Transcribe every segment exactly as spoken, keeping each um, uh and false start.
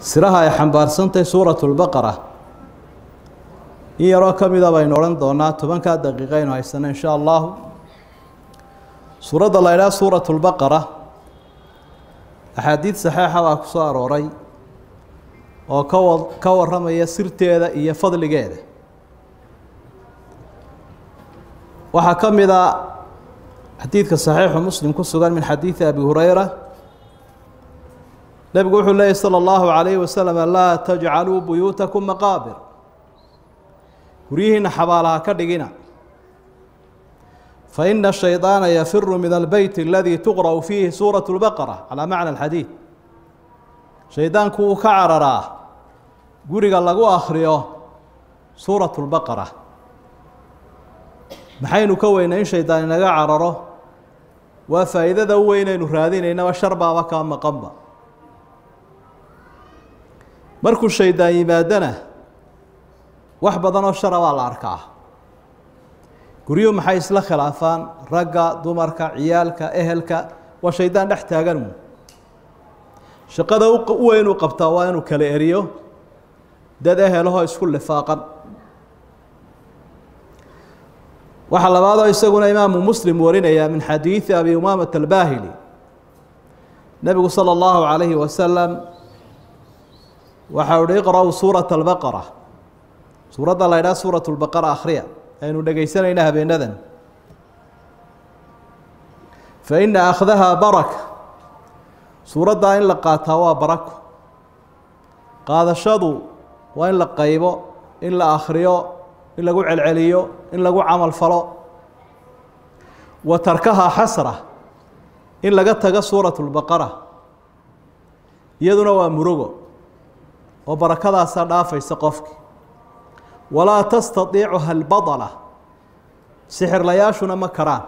siraha ay xambaarsantahay suuratul baqara in yaroo ka mid ah baynu odhan doonaa tobankaa daqiiqo aynu haysano insha allahu suuradda la idhaha suuratul baqara axaadiid saxiixa baa ku soo arooray oo ka wa ka warramaya sirteeda iyo fadligeeda waxaa ka mid a xadiidka saxiixu muslim ku sugan min xadiidi abi hurayra nebigu wuxuu leeyahy salى اllahu عalayhi wasalam laa tajcaluu buyuutakum maqaabir guryihiina xabaalaha ka dhigina faina الshayطaana yafiru min albeyt اladii tuqra'u fiihi suuraة اlbaqara calى macna اlxadiid shaydaanku wuu ka cararaa guriga lagu akhriyo suuraة اlbaqara maxaynu ka weynay in shaydaan inaga cararo waa faa'iidada u weynaynu raadinaynaba shar baaba kaa maqanba markuu shaydaan yimaadana wax badan oo shara baa la arkaa guryuhu maxay isla khilaafaan ragga dumarka ciyaalka ehelka waa shaydaan dhex taagan shaqada u weyn uu qabtaa waa inuu kala eriyo dad ehelahoo isku lifaaqan waxaa labaadoo isaguna imaamu muslim warinaya min xadiidi abi umaamata albaahili nebigu salى اllahu عalayhi wasalam waxau uhi iqra'u suurata albaqara suuradda la ydhaha suurat lbaqara akhriya aynu dhegaysanayna habeenadan faina akhdaha baraka suuraddaa in la qaataa waa barako qaadashadu waa in la qaybo in la akhriyo in lagu celceliyo in lagu camal falo wa tarkahaa xasra in laga tago suurat lbaqara iyaduna waa murugo oo barakadaasaa dhaafaysa qofki walaa tastadiicuha albadala sixirlayaashuna ma karaan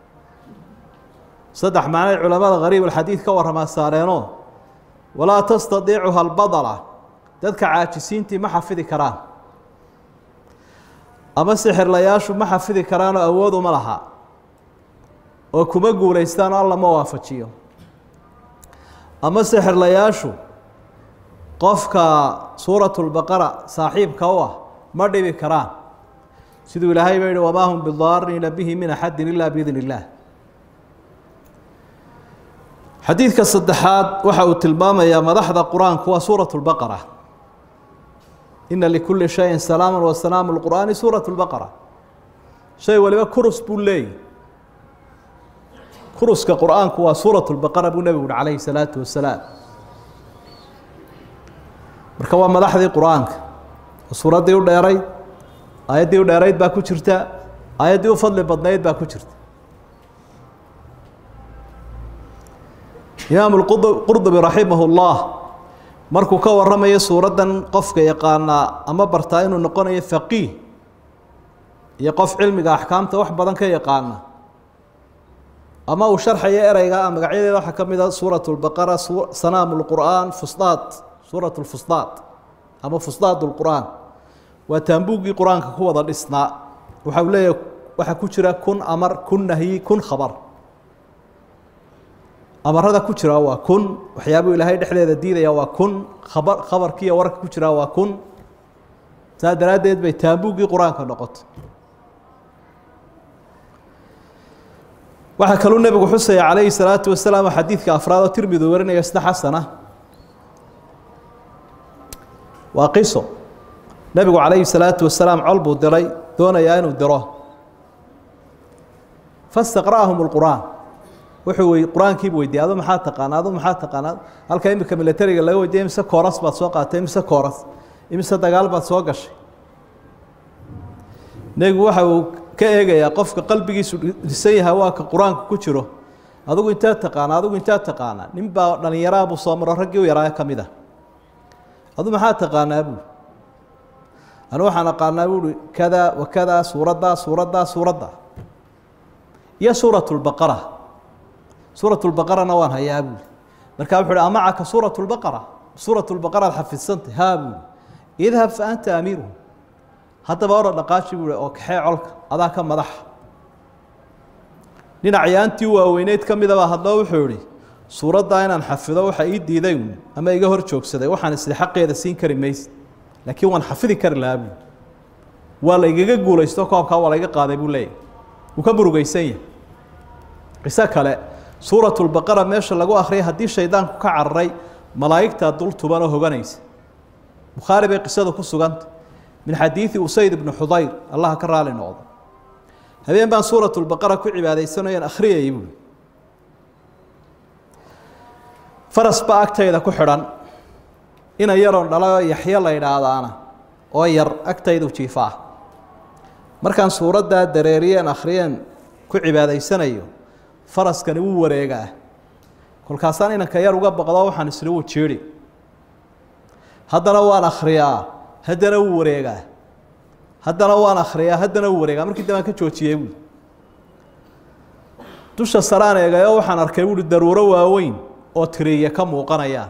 saddex macnay culamada gariib alxadiid ka warramaa saareenoo walaa tastadiicuha albadala dadka caajisiintii ma xafidi karaan ama sixirlayaashu ma xafidi karaanoo awood uma laha oo kuma guulaystaan oo alla ma waafajiyo ama sixirlayaashu qofka suuraة اlbaqara saaxiibka u ah ma dhibi karaan siduu ilaahay ba yihi wamaa hum bidaariina bihi min axadi ila biidn اllah xadiidka saddexaad waxa uu tilmaamayaa madaxda qur-aanku waa suuraة اlbaqara ina likuli shayin salaama wasalaamu اlqur'aani suuraة اlbaqara shay waliba kurus buu leeyahy kuruska qur-aanku waa suuraة اlbaqara buu nebigu uhi calayhi الsalaatu wasalaam marka waa madaxdii qur-aanka suuraddii u dheerayd aayaddii u dheerayd baa ku jirta aayaddii u fadli badnayd baa ku jirta imaamu lqurdubi raximah اllah markuu ka warramayo suuraddan qofka yaqaanaa ama bartaa inuu noqonayo faqiih iyo qof cilmiga axkaamta wax badan ka yaqaana ama uu sharxayo ereyga magacyadeeda waxaa ka mid a suuraة اlbaqara sanaamu lqur'aan fusdaad suuraة اlfusdaad ama fusdaad اlqur'aan waa taambuuggii qur-aanka ku wada dhisnaa waxa uu leeyahay waxaa ku jira kun amar kun nahyi kun khabar amarada ku jira waa kun waxyaabuu ilaahay dhexdeeda diidaya waa kun khabar khabarkiiyo warka ku jira waa kun saa daraaddeed bay taambuuggii qur-aanka noqotay waxaa kaluu nebigu xusaya calayhi الsalaatu wasalaam xadiidka afraad oo tirmidi warinaya isna xasana waa qiso nebigu calayhi الsalaatu wasalaam col buu diray doonayaa inuu diro fastaqra'ahum اlqur'aan wuxuu wey qur-aankiibu weydiiyey adu maxaa taqaana adu maxaa taqaanaa halka imika militariga laga weydiiyay imise kooras baad soo qaatay imise kooras imise dagaal baad soo gashay nebigu waxa uu ka eegayaa qofka qalbigiisu dhisan yahay waa ka qur-aanka ku jiro adigu intaa taqaana adigu intaa taqaana nin baa dhallinyaraha buu soo maro raggii u yaraayo ka mid a adu maxaa taqaanaa buui anu waxaan aqaanaa buuhi kada wa kada suuraddaa suuraddaa suuradda iyo suuraة اlbaqara suuraة اlbaqarana waan hayaa buui markaa wuxu uhi amacaka suuraة اlbaqara suuraة اlbaqara ad xafidsantay haa buui idhab fa anta amiiruhu haddaba ora dhaqaaji buuhi oo kaxee colka adaa ka madaxa dhinac yaantii waaweyneyd ka midabaa hadloo wuxuu ihi suuradda inaan xafido waxa ii diiday ama iga hor joogsaday waxaan isla xaqeeda siin kari maysid laakiin waan xafidi kari lahaa buu waa la igaga guulaysto koobka waa la iga qaaday buu leeyahay uu ka burugaysan yahay qiso kale suuratul baqara meesha lagu akhriyay haddii shaydaanku ka cararay malaa'igta dul tuban oo hoganaysa bukhaari bay qisada ku suganta min xadiidi usayd ibn xudayr allah ka raali noqdo habeen baan suuratul baqara ku cibaadaysanayeen akhriyay buu faras ba agtayda ku xidhan ina yaroon dhalayo yaxya la yidhaahdaana oo yar agtaydu jiifaa markaan suuraddaa dareeriyeen akhriyeen ku cibaadaysanayo faraskani wuu wareegaa kolkaasaan inanka yar uga baqdo waxaan isla wuu jeedhi haddana waan akhriyaa haddana wuu wareegaa haddana waan akhriyaa haddana wuu wareegaa markii dambe aan ka joojiyey buui dusha saraan eegayo waxaan arkay buuhi daruuro waaweyn oo tiriya ka muuqanayaan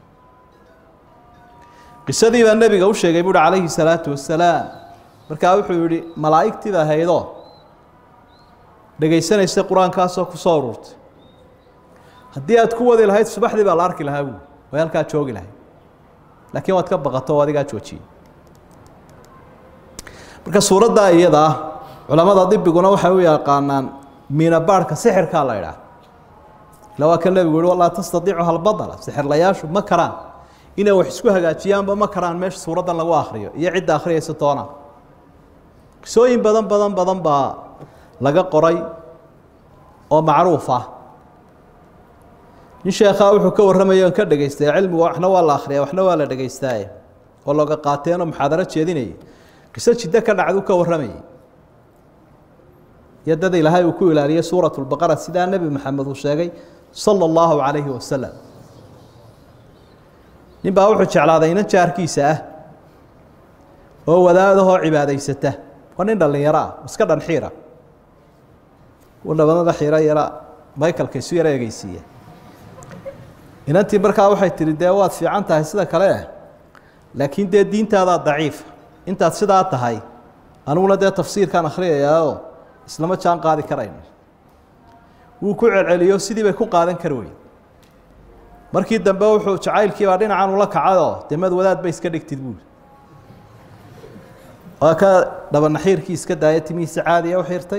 qisadii baa nebiga u sheegay buuhi calayhi salaatu wasalaam markaa wuxuu yidhi malaa'igtii baa haydoo dhegaysanaysa qur-aankaasoo ku soo ururtay haddii aad ku wadi lahayd subaxdii baa la arki lahaa buui way halkaa joogi lahayd laakiin waad ka baqato oo adigaa joojiyey marka suuraddaa iyada ah culamada dibiguna waxay u yaqaanaan miinabaadhka sixirkaa la idhaah ila waa ka nebigu yihi walaa tastadiicuha albadala sixirlayaashu ma karaan inay wax isku hagaajiyaanba ma karaan meesha suuraddan lagu akhriyo iyo cidda akhriyaysa toona qisooyin badan badan badan baa laga qoray oo macruuf ah nin sheekhaa wuxuu ka warramaya ka dhegaystay cilmigu waxna waa la akhriyaa waxna waa la dhegaystaaye oo looga qaateenoo muxaadaro jeedinayay qiso jiddo ka dhacdu ka warramayay yadada ilaahay uu ku ilaaliyay suuratu lbaqara sidaa nebi maxamed uu sheegay sala allahu calayhi wasalam nin baa wuxuu jeclaaday inan jaarkiisa ah oo wadaadahoo cibaadaysata waa nin dhallinyaro ah iska dhan xiira wadhabanada xiiro yara michaelka isu yara egeysiiya inantii markaa waxay tihi dee waad fiican tahay sida kale laakiin dee diintaadaa daciifa intaad sidaa tahay aniguna dee tafsiirkaan akhriyayaao islama jaan qaadi karayno wuu ku celceliyo sidii bay ku qaadan kari weyn markii dambe wuxuu jacaylkii baa dhinacan ula kacayoo dee mad wadaad bay iska dhigtid buuri waa ka dhabanaxiirkii iska daaya timihiisa caadiya u xirtay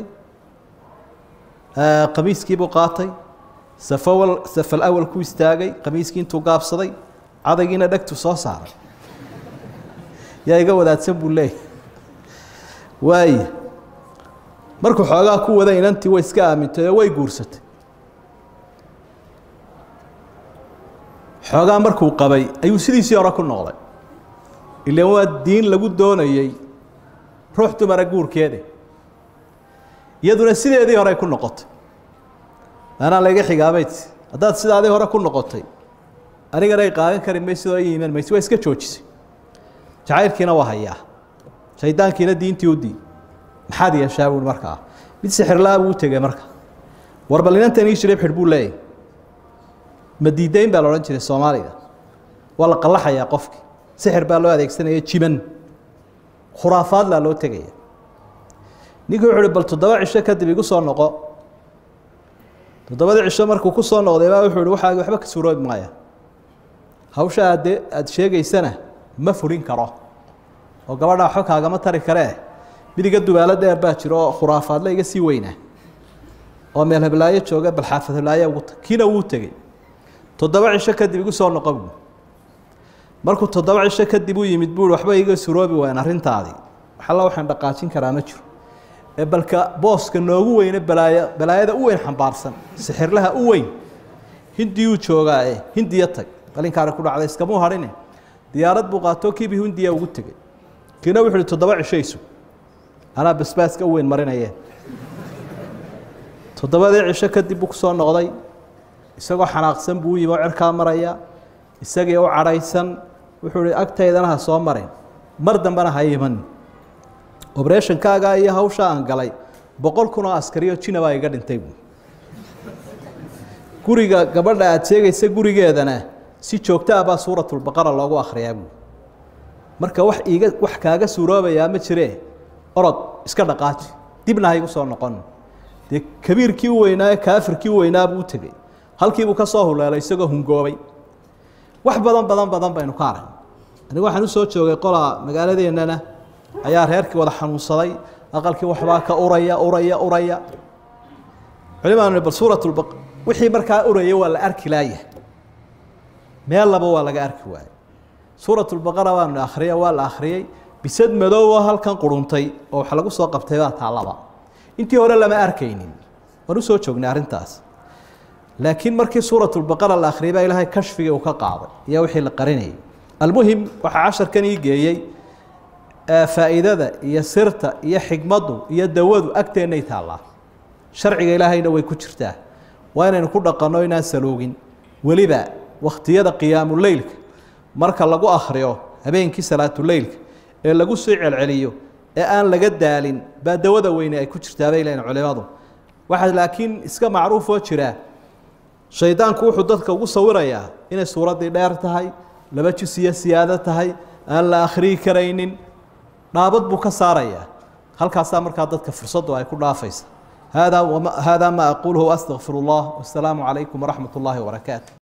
qamiiskii buu qaatay safawal safal awal ku istaagay qamiiskii intuu gaabsaday cadaygiina dhegtu soo saaray yaa iga wadaadsan buu leeyahy waaye markuu xoogaa ku waday inantii way iska aamintay oo way guursatay xoogaa markuu qabay ayuu sidiisii hore ku noqday ilaan waa diin lagu doonayey ruux dumara guurkeeda iyaduna sideedii hore ku noqotay anaa laga xigaabayd haddaad sidaadii hore ku noqotay anigana ay qaadan kari maysid oo iiman maysid waa iska joojisay jacaylkiina waa hayaa shaydaankiina diintii u diid maxaad yeeshaa buui markaa mid sixirlaa buu u tegey marka war bal inantan ii jiray xidh buu leeyahy ma diidayn baa la odhan jiray soomaaliga waa la qallaxayaa qofkii sixir baa loo adeegsanaya jiban khuraafaadlaa loo tegaya ninkii wuxu uhi bal toddoba cisho kadib igu soo noqo toddobadii cisho markuu ku soo noqday baa wuxuu ihi waxaagi waxba ka suuroobi maaya hawsha aad aada sheegaysana ma fulin karo oo gabadha waxba kaagama tari karee midiga dubaalo dheer baa jiro oo khuraafaadla iga sii weynaa oo meel heblaayo jooga bal xaafad heblaayo ugu tag kiina wuu tegey toddoba cisho kadib igu soo noqo buu markuu toddoba cisho kadib u yimid buui waxba iga suroobi wayn arrintaadii waxalla waxaan dhaqaajin karaa ma jiro ee balka booska noogu weyne balaaya balaayada u weyn xambaarsan sixirlaha u weyn hindiyuu joogaa ee hindiya tag qalinkaana ku dhacday iskamuu hadhine diyaarad buu qaatoo kiibii hindiya ugu tegey kiina wuxuu ihi toddoba cishaysu anaa basbaaska u weyn marinayee toddobadii cisho kadib buu ku soo noqday isagoo xanaaqsan buu u yimi oo cerkaa maraya isagii u cadhaysan wuxuu ihi agtaydana ha soo marin mar dambena ha iman obreshonkaagaa iyo hawsha aan galay boqol kun oo askariyo jina baa iga dhintay buu guriga gabadha aada sheegaysa gurigeedana si joogto ah baa suuratulbaqara loogu akhriyaa buu marka wax iiga wax kaaga suuroobayaa ma jiree orod iska dhaqaaji dibna ha igu soo noqon dee kabiirkii u weynaa ee kaafirkii u weynaa buu u tegey halkiibuu ka soo huleelay isagoo hungoobay wax badan badan badan baynu ka arag anigu waxaan u soo joogay qolaa magaaladeennana ayaa reerkii wada xanuunsaday aqalkii waxbaa ka uraya uraya uraya culimaanu bal suuratul baq wixii markaa uraya waa la arki laaya meel laba waa laga arki waayay suuratul baqara waanu akhriyay waa la akhriyay bisad madow oo halkan quruntay oo wax lagu soo qabtay baa taalaba intii hore lama arkaynin waan u soo joognay arrintaas laakiin markii suuratul baqara la akhriyay baa ilaahay kashfiga uu ka qaaday iyo wixii la qarinayay almuhim waxa casharkan ii geeyay faa'iidada iyo sirta iyo xigmadu iyo dawadu agteenay taallaa sharciga ilaahayna way ku jirtaa waa inaynu ku dhaqanno inaan saloogin weliba waqtiyada qiyaamul leylka marka lagu akhriyo habeenkii salaatul leylka ee lagu soo celceliyo ee aan laga daalin baa dawada weyne ay ku jirtaa bay leeyihiin culimadu waxa laakiin iska macruuf oo jira shaydaanku wuxuu dadka ugu sawirayaa inay suuradii dheer tahay laba jis iyo siyaado tahay aan la akhriyi karaynin dhaabad buu ka saarayaa halkaasaa markaa dadka fursadu ay ku dhaafaysa hada hada ma aquluhu astaghfirullah wassalaamu calaykum waraxmat ullaahi wabarakaatu